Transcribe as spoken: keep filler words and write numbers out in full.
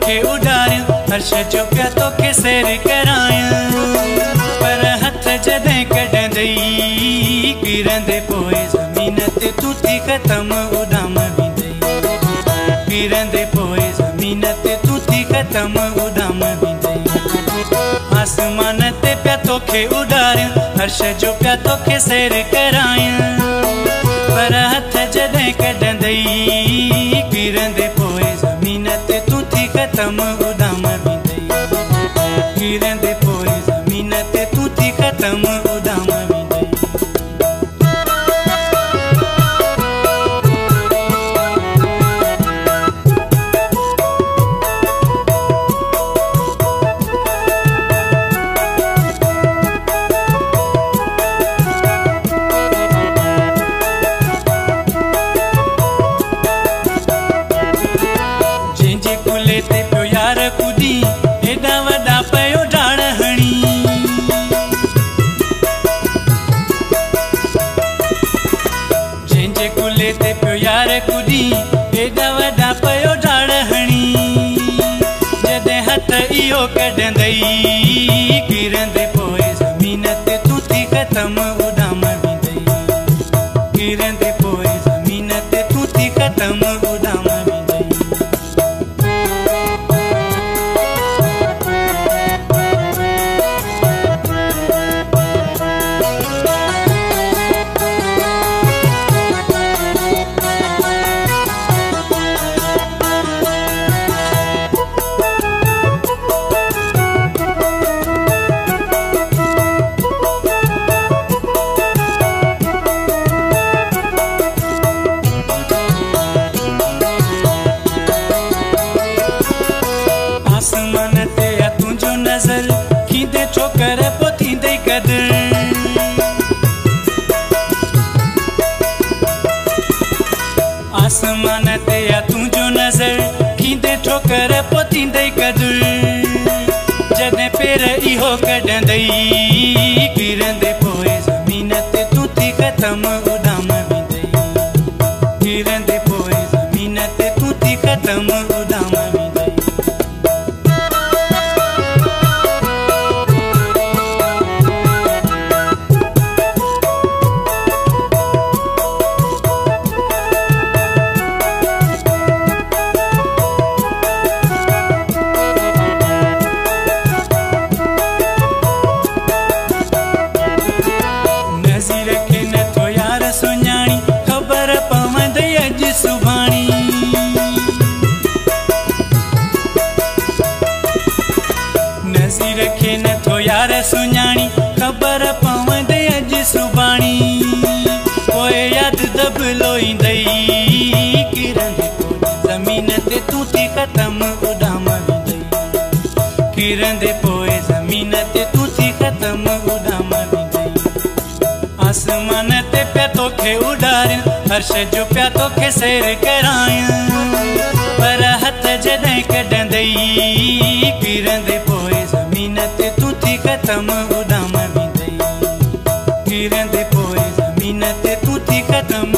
तोखे उॾारियां, हर्ष जो पिया तोखे सैर करायां। पर हथ जॾहिं कढंदई किरंदे पोइ ज़मीन ते तूं थी ख़तम उॾाम वेंदई। किरंदे पोइ ज़मीन ते तूं थी ख़तम उॾाम वेंदई। आसमान ते पिया तोखे उॾारियां, हर्ष जो पिया तोखे सैर करायां। पर हथ जॾहिं कढंदई किरंदे पोइ ज़मीन ते तूं थी ख़तम उॾाम वेंदई। किरंदे पोइ ज़मीन ते तूं थी ख़तम उॾाम वेंदई। जंहिंजे कुले ते पियो यार कुॾी हेॾा वॾा पियो डाड़ हणी। जंहिंजे कुले ते पियो यार कुॾी हेॾा वॾा पियो डाड़ हणी। जॾहिं हथ इहो कढंदई किरंदे पोइ ज़मीन ते तूं थी ख़तम उॾाम वेंदई। किरंदे पोइ ज़मीन ते तूं थी ख़तम उॾाम वेंदई। आसमान ते आ तुंहिंजो नज़र खींदे छोकर पोइ थींदई क़दुरु। आसमान ते आ तुंहिंजो नज़र खींदे छोकर पोइ थींदई क़दुरु। जॾहिं पेर इहो कढंदई किरंदे पोइ ज़मीन ते तूं थी ख़तम उॾाम वेंदई। किरंदे पोइ ज़मीन ते तूं थी ख़तम उॾाम वेंदई। नज़ीर खे नथो यार सुञाणी ख़बर पवंदई अॼु सुभाणी। नज़ीर खे नथो यार सुञाणी ख़बर पवंदई अॼु सुभाणी। पोइ यादि दबलो ईंदई किरंदे पोइ ज़मीन ते तूं थी ख़तम उॾाम वेंदई। किरंदे पोइ ज़मीन ते तूं थी ख़तम उॾाम वेंदई। आसमान ते पिया तोखे उॾारियां, हर्ष जो पिया तोखे सैर करायां। पर हथ जॾहिं कढंदई किरंदे पोइ ज़मीन ते तूं थी ख़तम उॾाम वेंदई। किरंदे पोइ ज़मीन ते तूं थी ख़तम